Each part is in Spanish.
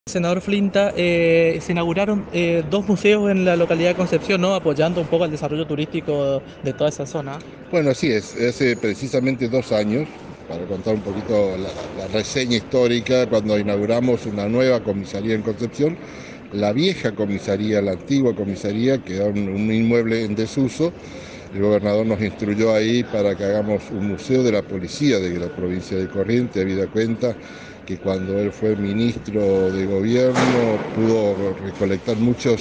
Senador Flinta, se inauguraron dos museos en la localidad de Concepción, ¿no? Apoyando un poco el desarrollo turístico de toda esa zona. Bueno, así es. Hace precisamente 2 años, para contar un poquito la reseña histórica, cuando inauguramos una nueva comisaría en Concepción, la vieja comisaría, la antigua comisaría, quedó un inmueble en desuso. El gobernador nos instruyó ahí para que hagamos un museo de la policía de la provincia de Corrientes, habida cuenta que cuando él fue ministro de gobierno pudo recolectar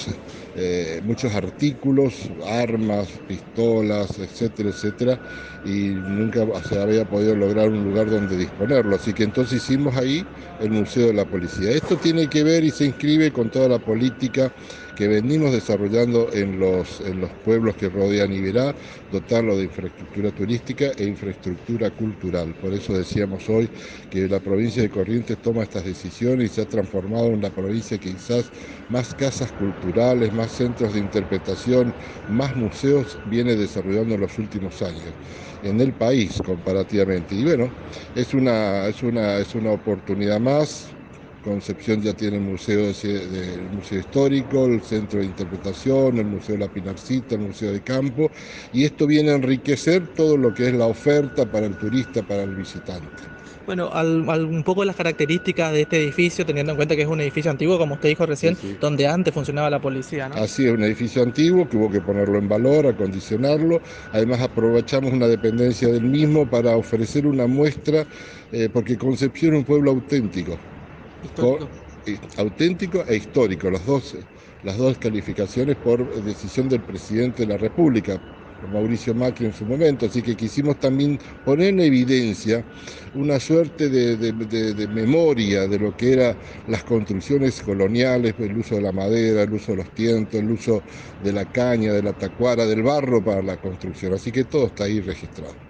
muchos artículos, armas, pistolas, etcétera, etcétera, y nunca se había podido lograr un lugar donde disponerlo. Así que entonces hicimos ahí el Museo de la Policía. Esto tiene que ver y se inscribe con toda la política que venimos desarrollando en los pueblos que rodean Iberá, dotarlo de infraestructura turística e infraestructura cultural. Por eso decíamos hoy que la provincia de Corrientes toma estas decisiones y se ha transformado en la provincia que quizás más casas culturales, más centros de interpretación, más museos viene desarrollando en los últimos años en el país comparativamente. Y bueno, es una oportunidad más. Concepción ya tiene el museo histórico, el centro de interpretación, el museo de la Pinarcita, el museo de campo, y esto viene a enriquecer todo lo que es la oferta para el turista, para el visitante. Bueno, un poco las características de este edificio, teniendo en cuenta que es un edificio antiguo, como usted dijo Sí, recién, sí. donde antes funcionaba la policía, ¿no? Así es, un edificio antiguo que hubo que ponerlo en valor, acondicionarlo. Además aprovechamos una dependencia del mismo para ofrecer una muestra, porque Concepción es un pueblo auténtico, Histórico. auténtico e histórico, las dos calificaciones por decisión del presidente de la República, Mauricio Macri en su momento, así que quisimos también poner en evidencia una suerte de memoria de lo que eran las construcciones coloniales, el uso de la madera, el uso de los tientos, el uso de la caña, de la tacuara, del barro para la construcción, así que todo está ahí registrado.